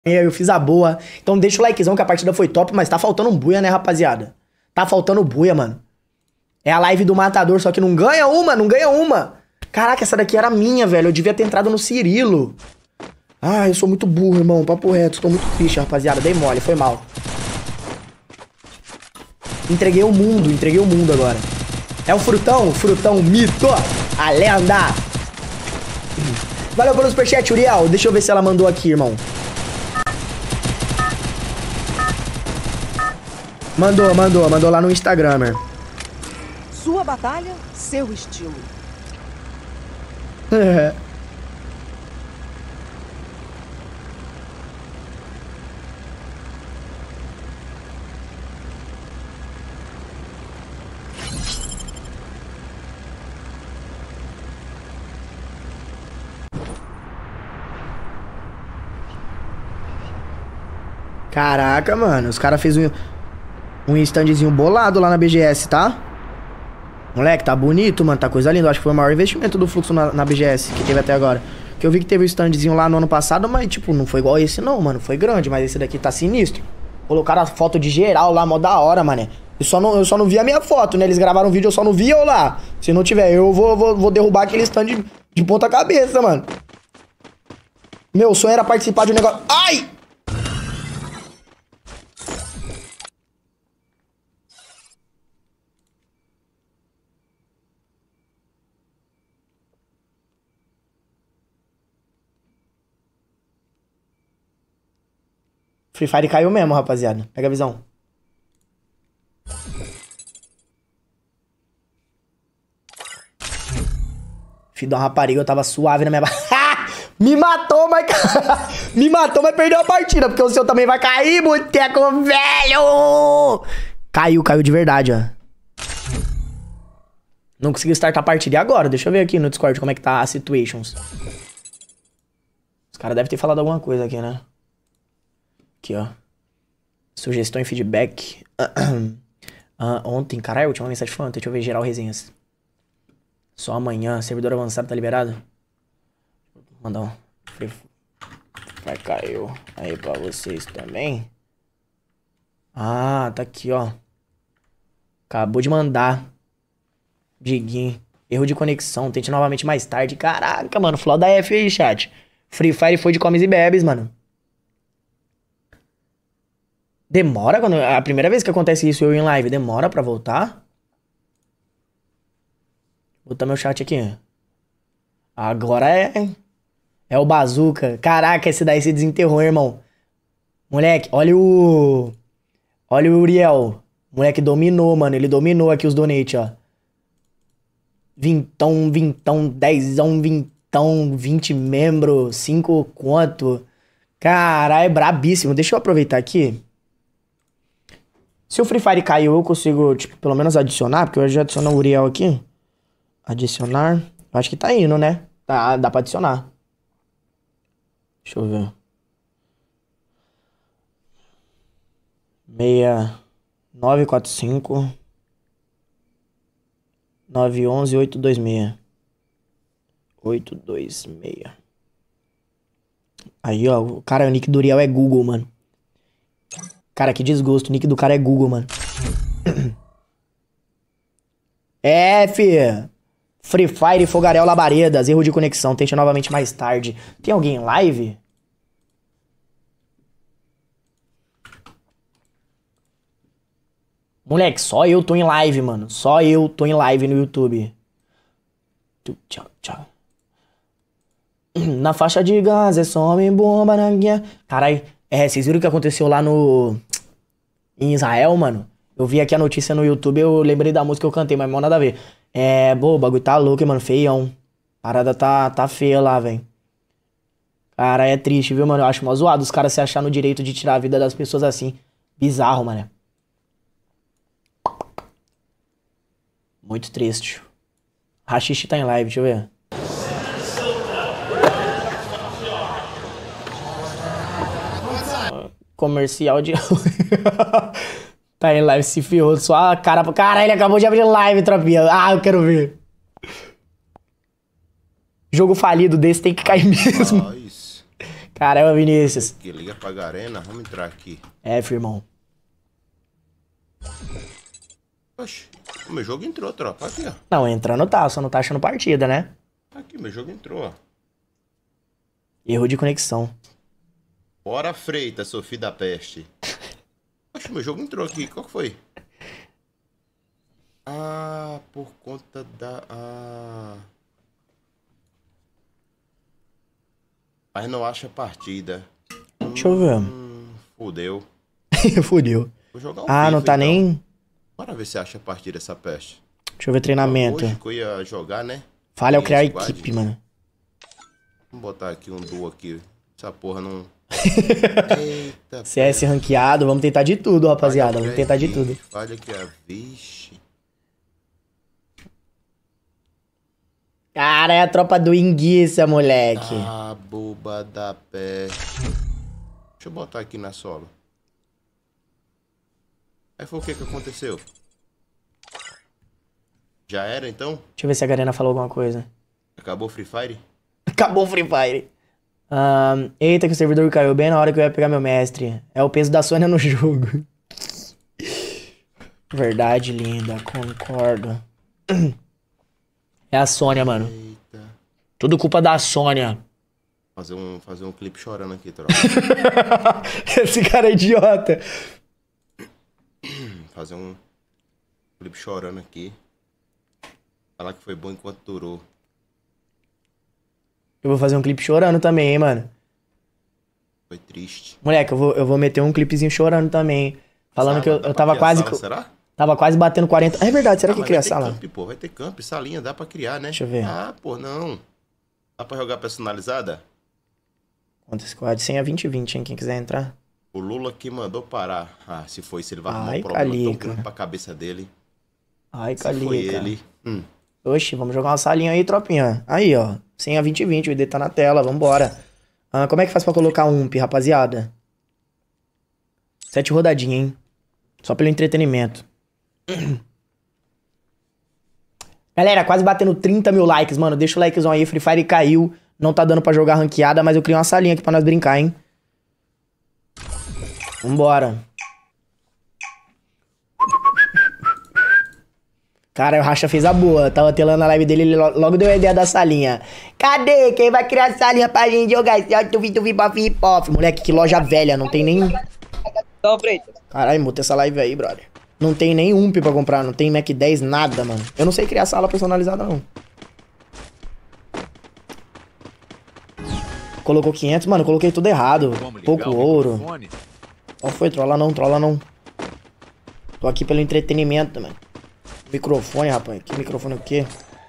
Eu fiz a boa. Então deixa o likezão que a partida foi top, mas tá faltando um buia, né, rapaziada? Tá faltando buia, mano. É a live do matador, só que não ganha uma, não ganha uma. Caraca, essa daqui era minha, velho. Eu devia ter entrado no Cirilo. Ah, eu sou muito burro, irmão. Papo reto. Tô muito triste, rapaziada. Dei mole, foi mal. Entreguei o mundo agora. É o frutão mito. A lenda. Valeu pelo superchat, Uriel. Deixa eu ver se ela mandou aqui, irmão. Mandou lá no Instagram, né? Sua batalha, seu estilo. Caraca, mano. Os caras fez um standzinho bolado lá na BGS, tá? Moleque, tá bonito, mano. Tá coisa linda. Acho que foi o maior investimento do fluxo na BGS que teve até agora. Que eu vi que teve um standzinho lá no ano passado, mas, tipo, não foi igual esse não, mano. Foi grande, mas esse daqui tá sinistro. Colocaram a foto de geral lá, mó da hora, mané. Eu só não vi a minha foto, né? Eles gravaram um vídeo, eu só não vi eu lá. Se não tiver, eu vou derrubar aquele stand de ponta cabeça, mano. Meu sonho era participar de um negócio... Ai! Free Fire caiu mesmo, rapaziada. Pega a visão. Filho da rapariga, eu tava suave na minha... Me matou, mas... Me matou, mas perdeu a partida. Porque o seu também vai cair, boteco velho! Caiu de verdade, ó. Não consegui startar a partida. E agora? Deixa eu ver aqui no Discord como é que tá as situations. Os caras devem ter falado alguma coisa aqui, né? Aqui, ó. Sugestão e feedback. Ontem, caralho, a última mensagem foi ontem. Deixa eu ver geral resenhas. Só amanhã. Servidor avançado tá liberado? Vou mandar um. Vai, caiu. Aí pra vocês também. Ah, tá aqui, ó. Acabou de mandar. Diguinho. Erro de conexão. Tente novamente mais tarde. Caraca, mano. Flow da F aí, chat. Free Fire foi de comes e bebes, mano. Demora quando... A primeira vez que acontece isso eu em live, demora pra voltar? Vou botar meu chat aqui. Agora é o Bazooka. Caraca, esse daí se desenterrou, irmão. Moleque, olha o Uriel. Moleque dominou, mano. Ele dominou aqui os donate, ó. Vintão, dezão, vintão, 20 membros, 5 quanto. Caralho, é brabíssimo. Deixa eu aproveitar aqui. Se o Free Fire caiu, eu consigo, tipo, pelo menos adicionar, porque eu já adiciono o Uriel aqui. Adicionar. Eu acho que tá indo, né? Tá, dá pra adicionar. Deixa eu ver. 6945 911 826 826. Aí, ó. O cara, o nick do Uriel é Google, mano. Cara, que desgosto. O nick do cara é Google, mano. F. Free Fire, Fogarel, Labaredas. Erro de conexão. Tente novamente mais tarde. Tem alguém em live? Moleque, só eu tô em live, mano. Só eu tô em live no YouTube. Tchau, tchau. Na faixa de gás, é só homem bomba na guia. Carai, vocês viram o que aconteceu lá em Israel, mano? Eu vi aqui a notícia no YouTube, eu lembrei da música que eu cantei, mas não nada a ver. O bagulho tá louco, mano, feião. A parada tá feia lá, velho. Cara, é triste, viu, mano? Eu acho mó zoado os caras se achar no direito de tirar a vida das pessoas assim. Bizarro, mano. Muito triste. Rachixe tá em live, deixa eu ver. Comercial de... Tá em live, se ferrou. Só a cara... Cara, ele acabou de abrir live, tropinha. Ah, eu quero ver. Jogo falido desse tem que cair mesmo. Caramba, Vinícius. Aqui, liga pra Garena, vamos entrar aqui. Irmão. Oxe, o meu jogo entrou, tropa. Aqui, ó. Não, entrando tá, só não tá achando partida, né? Aqui, meu jogo entrou, ó. Erro de conexão. Bora, Freitas, seu filho da peste. Oxe, meu jogo entrou aqui. Qual que foi? Ah, por conta da... Mas não acha partida. Deixa eu ver. Fudeu. Fudeu. Vou jogar um Ah, FIFA, não tá então. nem... Bora ver se acha partida essa peste. Deixa eu ver treinamento. Hoje que eu ia jogar, né? Falha ao Tem criar squad. equipe, mano. Vamos botar aqui um duo aqui. Essa porra não... Eita, CS ranqueado, vamos tentar de tudo, rapaziada. Vamos tentar de tudo. Falha aqui, a vixe. Cara, é a tropa do Enguiça, moleque. Ah, boba da peste. Deixa eu botar aqui na solo. Aí foi o que aconteceu? Já era, então? Deixa eu ver se a Garena falou alguma coisa. Acabou o Free Fire? Acabou o Free Fire. Eita, que o servidor caiu bem na hora que eu ia pegar meu mestre. É o peso da Sônia no jogo. Verdade, linda. Concordo. É a Sônia, mano. Eita. Tudo culpa da Sônia. Fazer um clipe chorando aqui, troca. Esse cara é idiota. Fazer um clipe chorando aqui. Falar que foi bom enquanto durou. Eu vou fazer um clipe chorando também, hein, mano. Foi triste. Moleque, eu vou meter um clipezinho chorando também, hein. Falando Sala, que eu dá pra tava criar quase... sala, será? Tava quase batendo 40... É verdade, será que mas cria vai ter sala? camp, pô, vai ter camp, salinha, dá pra criar, né? Deixa eu ver. Ah, pô, não. Dá pra jogar personalizada? Conta squad, 100 a 20, hein, quem quiser entrar. O Lula que mandou parar. Ah, se foi, se ele vai arrumar Ai, um problema tão Calica. grande pra cabeça dele. Ai, Se foi Calica. ele. Oxi, vamos jogar uma salinha aí, tropinha. Aí, ó. 100 a 20, o ID tá na tela, vambora. Como é que faz pra colocar ump, rapaziada? 7 rodadinhas, hein? Só pelo entretenimento. Galera, quase batendo 30 mil likes, mano. Deixa o likezão aí, Free Fire caiu. Não tá dando pra jogar ranqueada, mas eu criei uma salinha aqui pra nós brincar, hein? Vambora. Cara, o Racha fez a boa. Tava telando a live dele, ele logo deu a ideia da salinha. Cadê? Quem vai criar salinha pra gente jogar esse hip-hop? Moleque, que loja velha, não tem nem... Caralho, muta essa live aí, brother. Não tem nem ump pra comprar, não tem Mac 10, nada, mano. Eu não sei criar sala personalizada, não. Colocou 500, mano, coloquei tudo errado. Pouco ouro. Qual foi? Trolla não, trolla não. Tô aqui pelo entretenimento, mano. Microfone, rapaz. Que microfone o quê?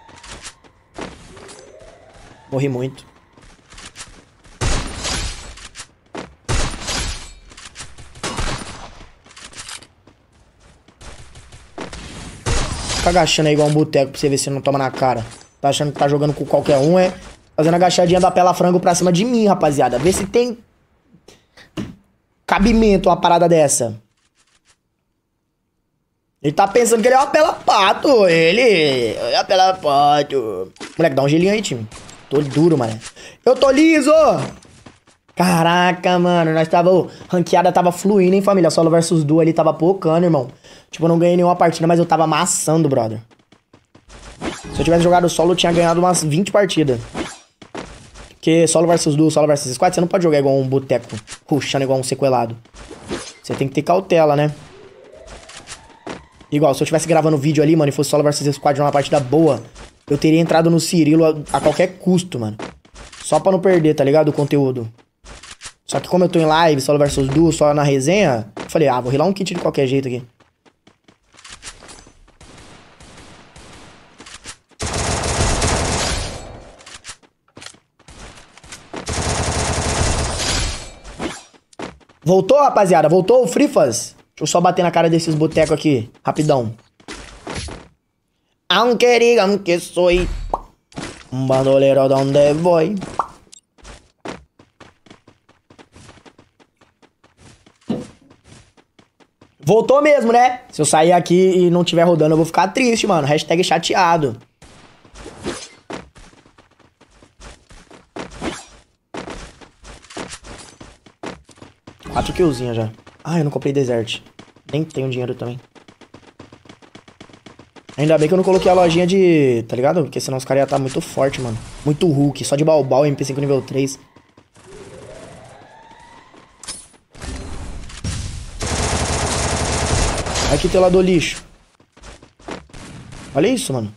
Morri muito. Fica agachando aí igual um boteco pra você ver se não toma na cara. Tá achando que tá jogando com qualquer um, é? Fazendo agachadinha da pela frango pra cima de mim, rapaziada. Vê se tem cabimento uma parada dessa. Ele tá pensando que ele é uma pela pato. Ele é uma pela pato. Moleque, dá um gelinho aí, time. Tô duro, mano. Eu tô liso! Caraca, mano. Nós tava... ranqueada tava fluindo, hein, família? Solo versus duo ali tava pocando, irmão. Tipo, eu não ganhei nenhuma partida, mas eu tava amassando, brother. Se eu tivesse jogado solo, eu tinha ganhado umas 20 partidas. Porque solo versus duo, solo versus squad, você não pode jogar igual um boteco, rushando igual um sequelado. Você tem que ter cautela, né? Igual, se eu tivesse gravando vídeo ali, mano, e fosse solo versus squad numa partida boa, eu teria entrado no Cirilo a qualquer custo, mano. Só pra não perder, tá ligado? O conteúdo. Só que como eu tô em live, solo versus duo, só na resenha, eu falei, vou rilar um kit de qualquer jeito aqui. Voltou, rapaziada? Voltou o Frifas? Deixa eu só bater na cara desses botecos aqui. Rapidão. Aunque digan que soy un bandolero donde voy. Voltou mesmo, né? Se eu sair aqui e não tiver rodando, eu vou ficar triste, mano. Hashtag chateado. 4 killzinhas já. Ah, eu não comprei Desert. Nem tenho dinheiro também. Ainda bem que eu não coloquei a lojinha de... Tá ligado? Porque senão os caras iam estar muito forte, mano. Muito Hulk. Só de Balbal, MP5 nível 3. Aqui tem lá do lixo. Olha isso, mano.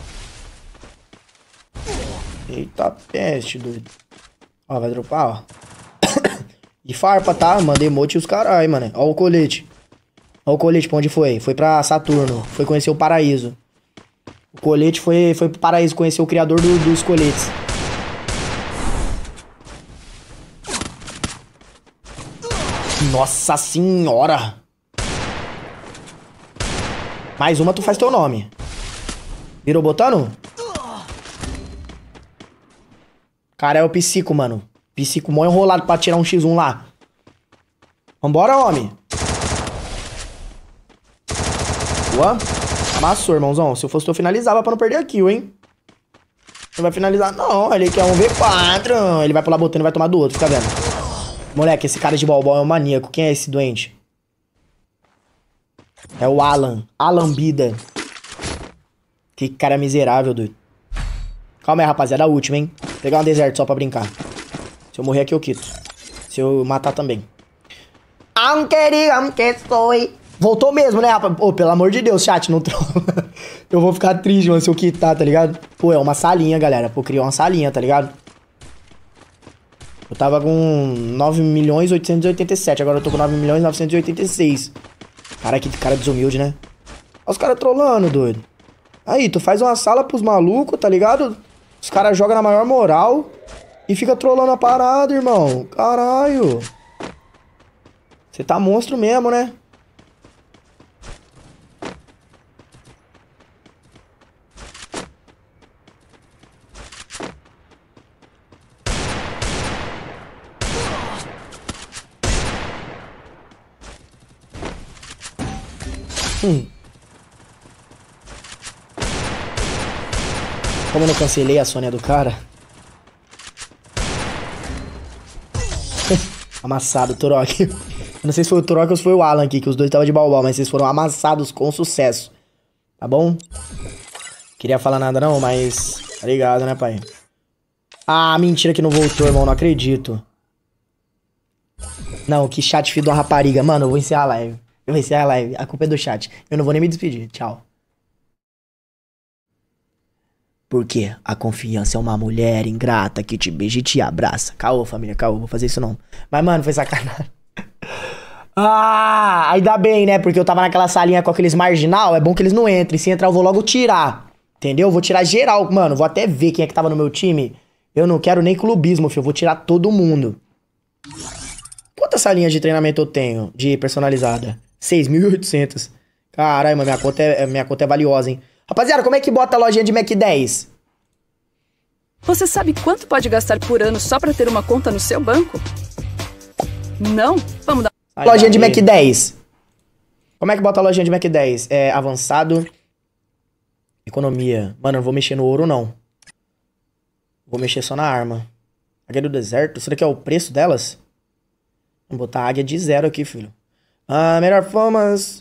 Eita peste, doido. Ó, vai dropar, ó. E farpa, tá? Mandei emote e os carai, mano. Ó o colete. Ó o colete, pra onde foi? Foi pra Saturno. Foi conhecer o paraíso. O colete foi pro paraíso conhecer o criador dos coletes. Nossa senhora! Mais uma, tu faz teu nome. Virou botando? Cara, é o psico, mano. Psico mó enrolado pra tirar um X1 lá. Vambora, homem. Boa. Amassou, irmãozão. Se eu fosse, eu finalizava pra não perder a kill, hein? Não vai finalizar, não. Ele quer um V4. Ele vai pular botando e vai tomar do outro, fica vendo. Moleque, esse cara de Balbal é um maníaco. Quem é esse doente? É o Alan. Alan Bida. Que cara miserável, doido. Calma aí, rapaziada. A última, hein? Vou pegar um deserto só pra brincar. Se eu morrer aqui, eu quito. Se eu matar também. Voltou mesmo, né, rapaz? Pô, pelo amor de Deus, chat, não trola. Eu vou ficar triste, mano, se eu quitar, tá ligado? Pô, é uma salinha, galera. Pô, criou uma salinha, tá ligado? Eu tava com 9.887, agora eu tô com 9.986. Cara, que cara desumilde, né? Olha os caras trolando, doido. Aí, tu faz uma sala pros malucos, tá ligado? Os caras jogam na maior moral e fica trolando a parada, irmão. Caralho. Você tá monstro mesmo, né? Como eu não cancelei a Sônia do cara. Amassado, Turok. Eu não sei se foi o Turok ou se foi o Alan aqui, que os dois estavam de Balbal, mas vocês foram amassados com sucesso. Tá bom? Queria falar nada não, mas... Tá ligado, né, pai? Ah, mentira que não voltou, irmão. Não acredito. Não, que chat filho de uma rapariga. Mano, eu vou encerrar a live. Eu vou encerrar a live. A culpa é do chat. Eu não vou nem me despedir. Tchau. Porque a confiança é uma mulher ingrata que te beija e te abraça. Caô, família, caô. Vou fazer isso não. Mas, mano, foi sacanagem. Ah, ainda bem, né? Porque eu tava naquela salinha com aqueles marginal. É bom que eles não entrem. Se entrar, eu vou logo tirar. Entendeu? Vou tirar geral. Mano, vou até ver quem é que tava no meu time. Eu não quero nem clubismo, filho. Eu vou tirar todo mundo. Quantas salinhas de treinamento eu tenho de personalizada? 6.800. Caralho, mano, minha conta é valiosa, hein? Rapaziada, como é que bota a lojinha de Mac 10? Você sabe quanto pode gastar por ano só pra ter uma conta no seu banco? Não? Vamos dar... Lojinha de Mac 10. Como é que bota a lojinha de Mac 10? É avançado. Economia. Mano, eu não vou mexer no ouro, não. Vou mexer só na arma. Águia do deserto? Será que é o preço delas? Vou botar a águia de 0 aqui, filho. Ah, melhor formas.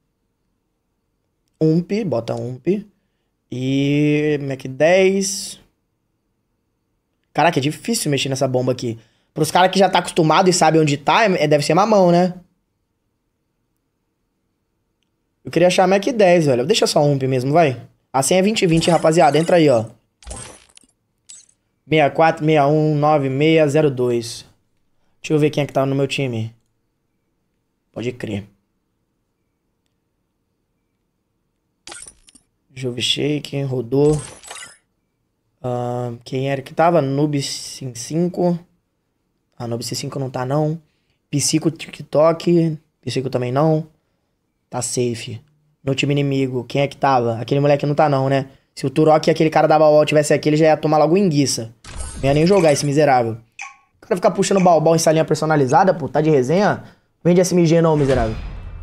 UMP, bota UMP. E Mac 10. Caraca, é difícil mexer nessa bomba aqui. Pros caras que já tá acostumado e sabem onde tá, deve ser mamão, né? Eu queria achar Mac 10, velho. Deixa só UMP mesmo, vai. A senha é 2020, rapaziada. Entra aí, ó. 64619602. Deixa eu ver quem é que tá no meu time. Pode crer. Jove Shake, rodou. Quem era que tava? Noob 5. Ah, Noob 5 não tá, não. Psico TikTok. Psico também não. Tá safe. No time inimigo, quem é que tava? Aquele moleque não tá, não, né? Se o Turok e aquele cara da Balbal tivesse aqui, ele já ia tomar logo enguiça. Não ia nem jogar esse miserável. O cara ficar puxando Balbal em salinha personalizada, pô, tá de resenha? Vende SMG não, miserável.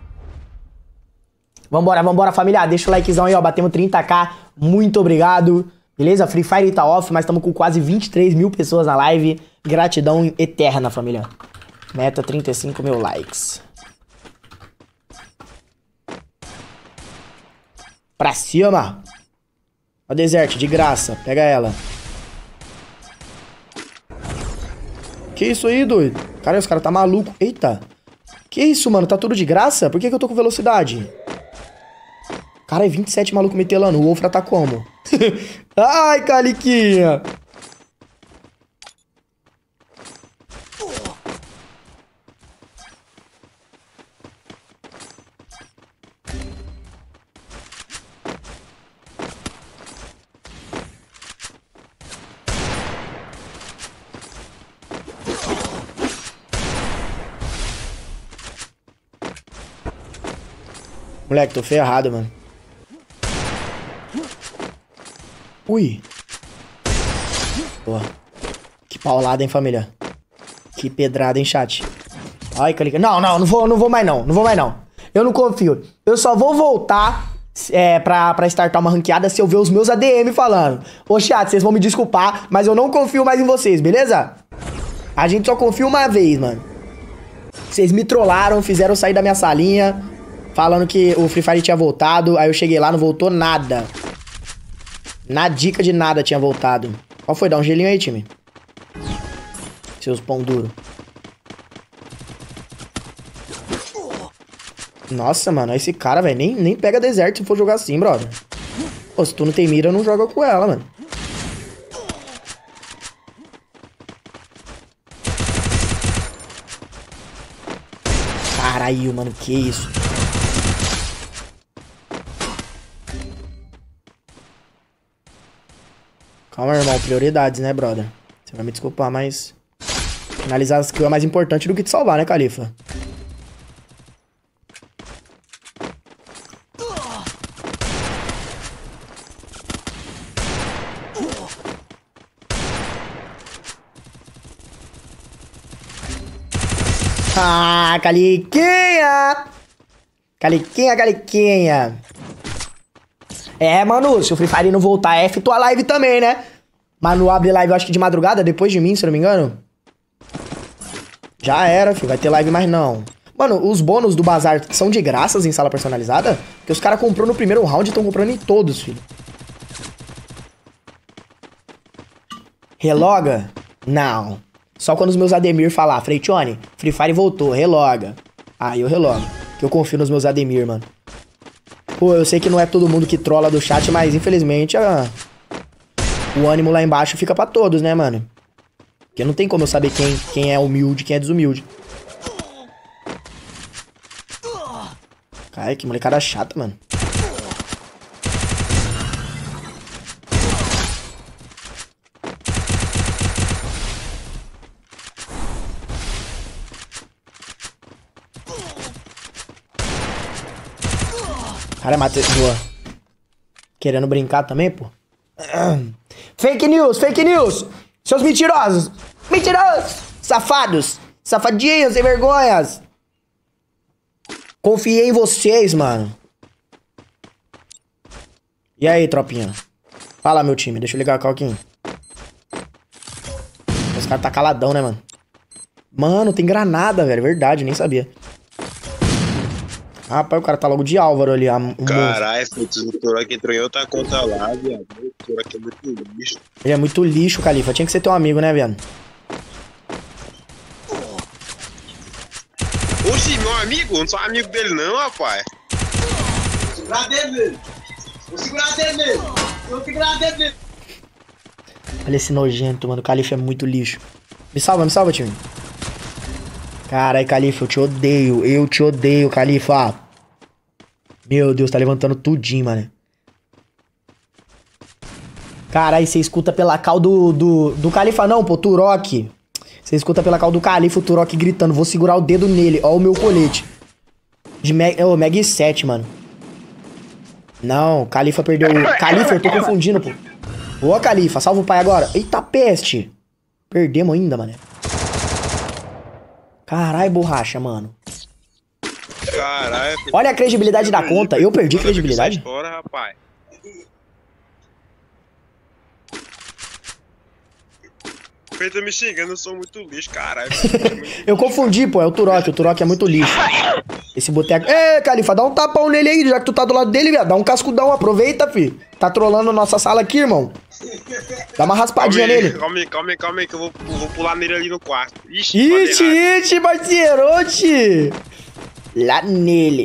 Vambora, vambora, família. Deixa o likezão aí, ó. Batemos 30k. Muito obrigado. Beleza? Free Fire tá off, mas estamos com quase 23 mil pessoas na live. Gratidão eterna, família. Meta 35 mil likes. Pra cima. Ó, Desert, de graça. Pega ela. Que isso aí, doido? Cara, os caras tá maluco. Eita. Que isso, mano? Tá tudo de graça? Por que eu tô com velocidade? Cara, é 27 maluco metelando. O Wolfra tá como? Ai, Caliquinha. Moleque, tô ferrado, mano. Ui. Boa. Que paulada, hein, família. Que pedrada, hein, chat. Ai, Calica. Não vou mais não. Não vou mais não. Eu não confio. Eu só vou voltar pra startar uma ranqueada se eu ver os meus ADM falando. Ô, chat, vocês vão me desculpar, mas eu não confio mais em vocês, beleza? A gente só confia uma vez, mano. Vocês me trollaram, fizeram sair da minha salinha, falando que o Free Fire tinha voltado. Aí eu cheguei lá, não voltou nada. Na dica de nada tinha voltado. Qual foi? Dá um gelinho aí, time. Seus pão duro. Nossa, mano. Esse cara, velho, nem pega deserto se for jogar assim, brother. Pô, se tu não tem mira, não joga com ela, mano. Caralho, mano. Que isso? Calma, irmão. Prioridades, né, brother? Você vai me desculpar, mas... finalizar as kills é mais importante do que te salvar, né, Califa? Ah, Caliquinha! Caliquinha! É, mano, se o Free Fire não voltar, F tua live também, né? Manu abre live, eu acho que de madrugada, depois de mim, se eu não me engano. Já era, filho. Vai ter live mais não. Mano, os bônus do bazar são de graças em sala personalizada? Porque os caras comprou no primeiro round e estão comprando em todos, filho. Reloga? Não. Só quando os meus Ademir falar, Freitione, Free Fire voltou, reloga. Aí eu relogo. Que eu confio nos meus Ademir, mano. Pô, eu sei que não é todo mundo que trola do chat, mas infelizmente o ânimo lá embaixo fica pra todos, né, mano? Porque não tem como eu saber quem é humilde e quem é desumilde. Cara, que molecada chata, mano. Cara, mata... boa. Querendo brincar também, pô. Fake news, fake news. Seus mentirosos. Mentirosos. Safados. Safadinhos, sem vergonhas. Confiei em vocês, mano. E aí, tropinha? Fala, meu time. Deixa eu ligar o calquinho. Esse cara tá caladão, né, mano? Mano, tem granada, velho. Verdade, nem sabia. Rapaz, o cara tá logo de Álvaro ali. Caralho, o Turok entrou em outra conta lá, viado. O Turok é muito lixo. Ele é muito lixo, Califa. Tinha que ser teu amigo, né, viado? Oxi, meu amigo? Eu não sou amigo dele não, rapaz. Vou segurar dele. Vou segurar dele. Vou segurar dele. Olha esse nojento, mano. O Califa é muito lixo. Me salva, time. Carai, Califa, eu te odeio. Eu te odeio, Califa. Meu Deus, tá levantando tudinho, mano. Carai, você escuta pela cal do Califa não, pô, Turok. Você escuta pela cal do Califa o Turok gritando. Vou segurar o dedo nele. Ó o meu colete. De Mag 7, mano. Não, Califa perdeu o... Califa, eu tô confundindo, pô. Boa, Califa, salva o pai agora. Eita, peste. Perdemos ainda, mano. Caralho, borracha, mano. Caralho. Olha a credibilidade da conta. Eu perdi credibilidade? Fora, rapaz. Feito me xingando, eu sou muito lixo, caralho. Eu confundi, pô, é o Turok é muito lixo. Esse boteco... Ê, Califa, dá um tapão nele aí, já que tu tá do lado dele, viado. Dá um cascudão, aproveita, fi. Tá trolando nossa sala aqui, irmão. Dá uma raspadinha nele. Calma aí, que eu vou pular nele ali no quarto. Ixi, parceiro, oxi. Lá nele.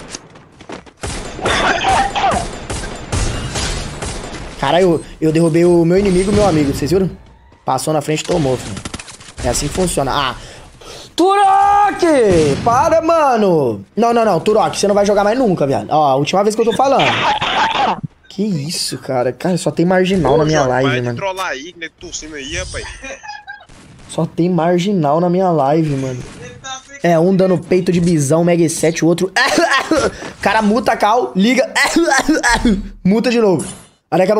Cara, eu derrubei o meu inimigo e o meu amigo, vocês viram? Passou na frente e tomou, filho. É assim que funciona. Ah, Turok! Para, mano! Não, Turok, você não vai jogar mais nunca, viado. Ó, a última vez que eu tô falando. Que isso, cara? Cara, só tem marginal na minha live, mano. Trollar aí, né? Tossindo aí, rapaz. Só tem marginal na minha live, mano. É, um dando peito de bisão, Mega 7, o outro... Cara, muta a cal, liga... Muta de novo. Aí acabou...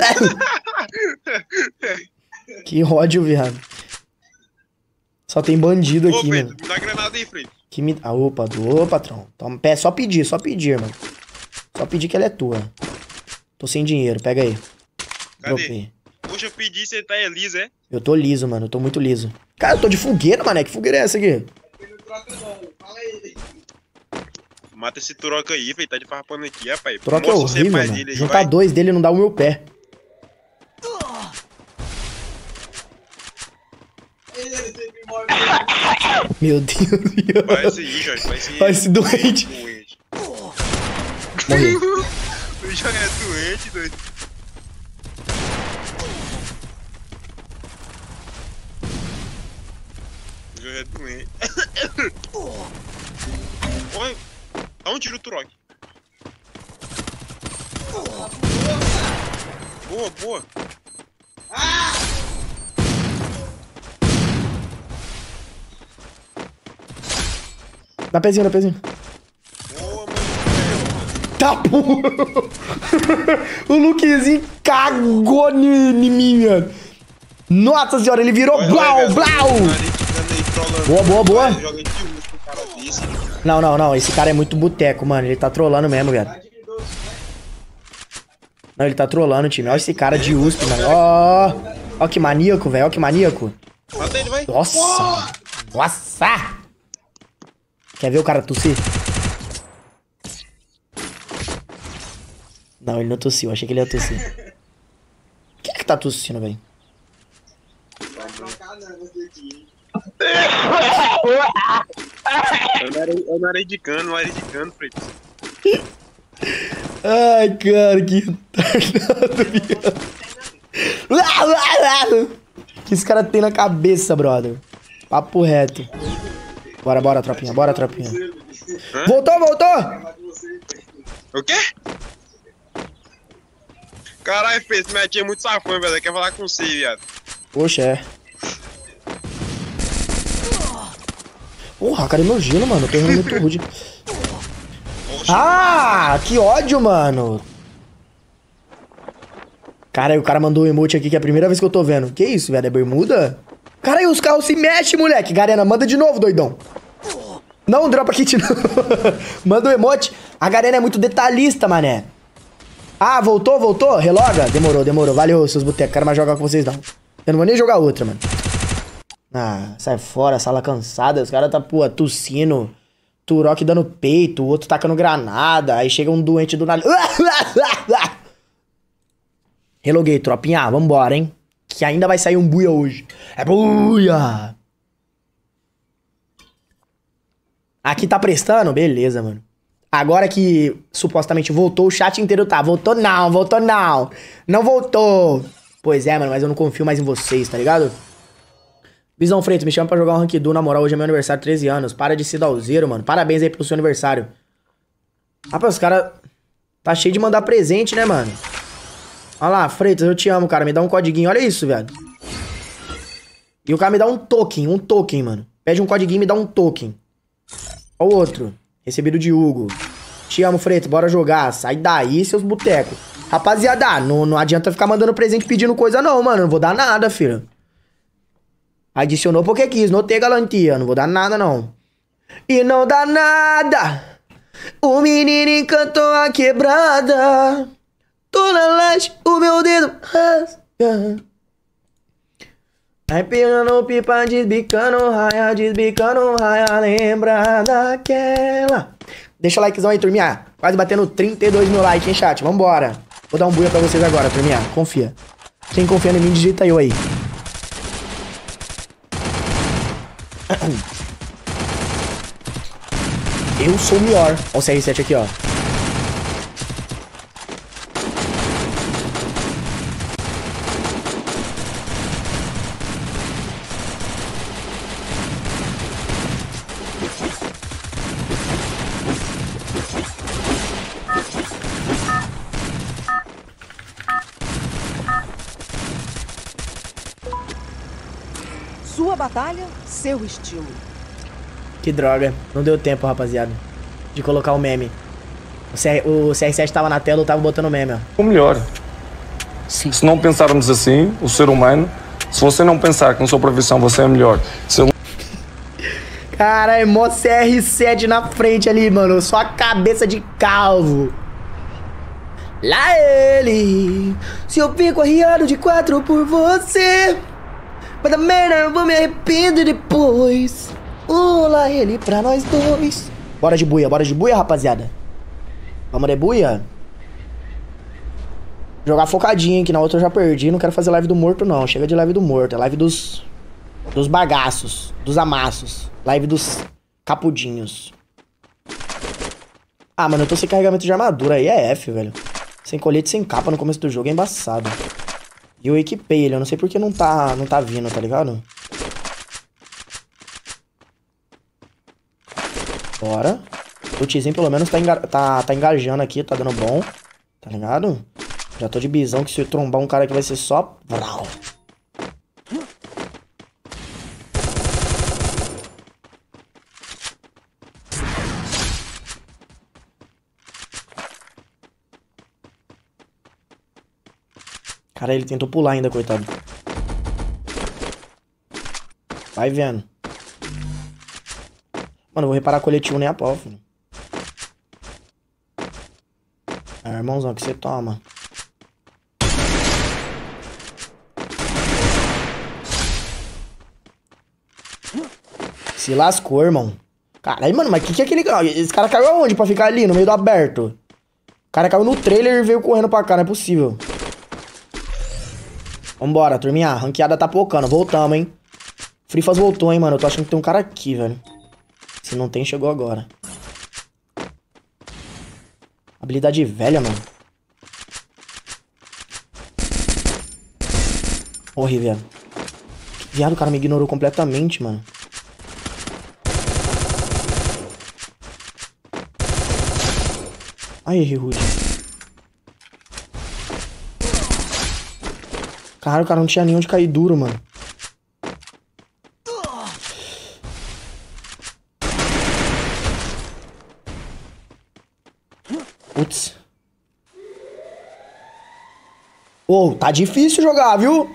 Que ódio, viado. Só tem bandido aqui, Freito, mano. me dá granada aí, Freito. Que me... Ah, opa, patrão. Toma, só pedir, mano. Só pedir que ela é tua. Tô sem dinheiro, pega aí. Cadê? Dropei. Poxa, eu pedi, você tá liso, é? Eu tô liso, mano. Eu tô muito liso. Cara, eu tô de fogueira, mané. Que fogueira é essa aqui? Mata esse Turok aí, velho. Tá de farpando aqui, rapaz. Turok é Mostra você horrível, faz mano. dele aí, Juntar vai. dois dele não dá o meu pé. Meu Deus. Vai esse aí, Jorge. Vai esse doente. Morri. O Jorge é doente, doido. O Jorge é doente. Olha, dá um tiro o Turok. Boa. Dá pezinho. Boa, mano. Tá, porra. O Luquezinho cagou em mim, mano. Nossa senhora, ele virou blau. Boa. Não, esse cara é muito boteco, mano. Ele tá trolando mesmo, velho. Não, ele tá trolando, time. Olha esse cara de USP, mano. Ó que maníaco, velho. Ó que maníaco. Mata ele, vai. Nossa! Quer ver o cara tossir? Não, ele não tossiu. Achei que ele ia tossir. Quem é que tá tossindo, velho? Eu não era de cano, Freito. Ai, cara, que retardado, viado. O que esse cara tem na cabeça, brother? Papo reto. Bora, tropinha. Hã? Voltou! O quê? Caralho, Freito, minha tia é muito safã, velho. Ela quer falar com você, viado. Poxa, é. Porra, cara, é meu gelo, mano. Eu tô errando muito rude. Ah, que ódio, mano. Cara, aí o cara mandou um emote aqui que é a primeira vez que eu tô vendo. Que isso, velho? É bermuda? Cara, aí os carros se mexem, moleque. Garena, manda de novo, doidão. Não, dropa kit não. Manda um emote. A Garena é muito detalhista, mané. Ah, voltou? Reloga? Demorou. Valeu, seus botecos. Quero mais jogar com vocês, não. Eu não vou nem jogar outra, mano. Ah, sai fora, sala cansada. Os caras tá, pô, tossindo. Turok dando peito, o outro tacando granada. Aí chega um doente do nada. Reloguei, tropinha. Vambora, hein? Que ainda vai sair um buia hoje. É buia! Aqui tá prestando? Beleza, mano. Agora que supostamente voltou, o chat inteiro tá. Voltou não. Não voltou. Pois é, mano, mas eu não confio mais em vocês, tá ligado? Visão Freitas, me chama pra jogar um Rank Do, na moral, hoje é meu aniversário, 13 anos. Para de ser dalzeiro, mano. Parabéns aí pelo seu aniversário. Rapaz, os caras tá cheio de mandar presente, né, mano? Olha lá, Freitas, eu te amo, cara. Me dá um codiguinho, olha isso, velho. E o cara me dá um token, mano. Pede um codiguinho e me dá um token. Ó o outro. Recebido de Hugo. Te amo, Freitas, bora jogar. Sai daí, seus botecos. Rapaziada, não adianta ficar mandando presente pedindo coisa não, mano. Não vou dar nada, filho. Adicionou porque quis, não tem garantia. Não vou dar nada, não. E não dá nada. O menino encantou a quebrada. Tô na laje, o meu dedo rasga. Arrepiando pipa, desbicando raia, lembra daquela. Deixa o likezão aí, turminha. Quase batendo 32 mil likes, hein, chat? Vambora. Vou dar um buia pra vocês agora, turminha. Confia. Quem confia em mim, digita eu aí. Eu sou o melhor. Olha o CR7 aqui, ó. Sua batalha, seu estilo. Que droga. Não deu tempo, rapaziada, de colocar o meme. O CR7 tava na tela, eu tava botando o meme, ó. O melhor. Se não pensarmos assim, o ser humano, se você não pensar que na sua profissão você é melhor, se ele... Caralho, mó CR7 na frente ali, mano. Só a cabeça de calvo. Lá ele. Se eu fico arriado de 4 por você, mas também não vou me arrepender depois. Lá ele pra nós dois. Bora de buia, rapaziada. Vamos de buia. Jogar focadinho, hein, que na outra eu já perdi. Não quero fazer live do morto, não. Chega de live do morto. É live dos bagaços, dos amassos. Live dos capudinhos. Ah, mano, eu tô sem carregamento de armadura. Aí é F, velho. Sem colete, sem capa no começo do jogo é embaçado. E eu equipei ele. Eu não sei porque não tá vindo, tá ligado? Bora. O Tizinho pelo menos tá engajando aqui, tá dando bom. Tá ligado? Já tô de bisão que se eu trombar um cara aqui vai ser só... Vrau. Cara, ele tentou pular ainda, coitado. Vai vendo. Mano, eu vou reparar coletivo nem a pau, filho. É, irmãozão, que você toma. Se lascou, irmão. Caralho, mano, mas que é aquele... Esse cara caiu aonde pra ficar ali, no meio do aberto? O cara caiu no trailer e veio correndo pra cá, não é possível. Vambora, turminha. A ranqueada tá pocando. Voltamos, hein. Frifas voltou, hein, mano. Eu tô achando que tem um cara aqui, velho. Se não tem, chegou agora. Habilidade velha, mano. Morri, viado. Viado, o cara me ignorou completamente, mano. Ai, errei rude. Cara, o cara não tinha nem onde cair duro, mano. Putz. Ô, tá difícil jogar, viu?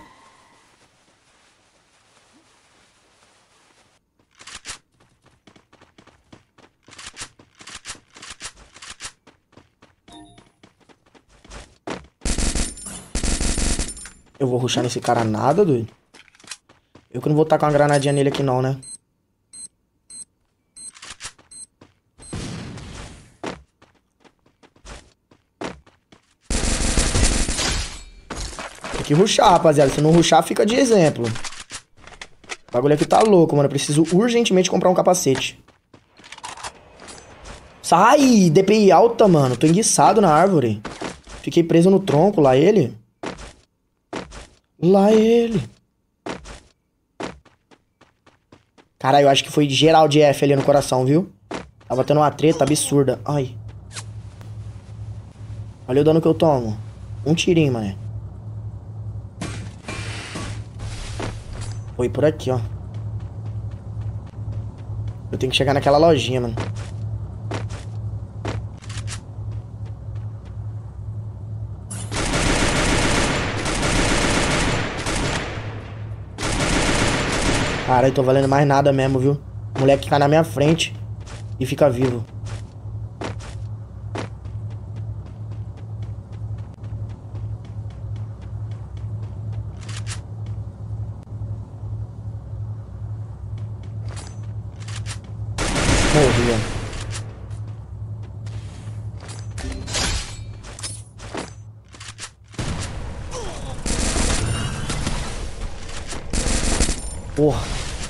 Eu vou rushar nesse cara nada, doido. Eu que não vou tacar uma granadinha nele aqui não, né? Tem que rushar, rapaziada. Se não rushar, fica de exemplo. O bagulho aqui tá louco, mano. Eu preciso urgentemente comprar um capacete. Sai! DPI alta, mano. Tô enguiçado na árvore. Fiquei preso no tronco. Lá ele. Lá ele. Caralho, eu acho que foi geral de F ali no coração, viu? Tava tendo uma treta absurda. Ai. Olha o dano que eu tomo. Um tirinho, mané. Foi por aqui, ó. Eu tenho que chegar naquela lojinha, mano. Caralho, tô valendo mais nada mesmo, viu? O moleque cai na minha frente e fica vivo. Porra.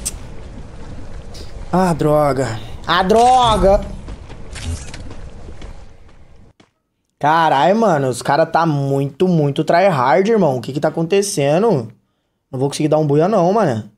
Ah, droga. Ah, droga! Caralho, mano. Os caras tá muito tryhard, irmão. O que que tá acontecendo? Não vou conseguir dar um buia não, mano.